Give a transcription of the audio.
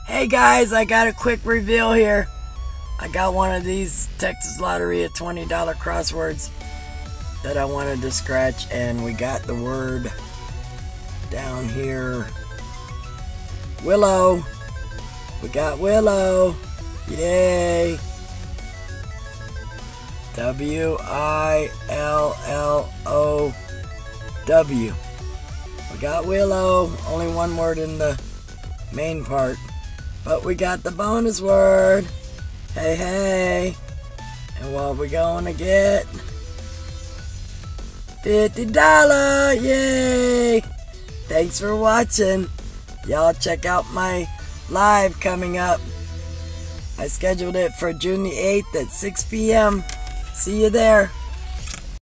Hey guys, I got a quick reveal here. I got one of these Texas Lottery at $20 crosswords that I wanted to scratch, and we got the word down here. Willow. We got Willow. Yay. W-I-L-L-O-W. We got Willow. Only one word in the main part. But we got the bonus word. Hey, hey. And what we gonna get? $50. Yay. Thanks for watching. Y'all check out my live coming up. I scheduled it for June the 8th at 6 p.m. See you there.